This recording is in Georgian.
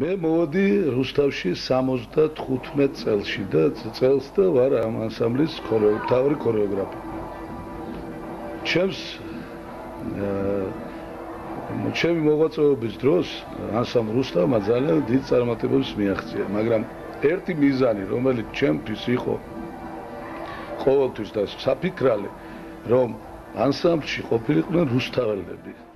მე მოვედი რუსთავში 75 წელში და წელს და ვარ ამ ანსამბლის მთავარი ქორეოგრაფი. ჩემი მოღვაწეობის დროს ანსამბლ რუსთავმა ძალიან დიდ წარმატებებს მიაღწია, მაგრამ ერთი მიზანი, რომელიც ჩემთვის იყო ყოველთვის და საფიქრალი, რომ ანსამბლში ყოფილიყვნენ რუსთაველები.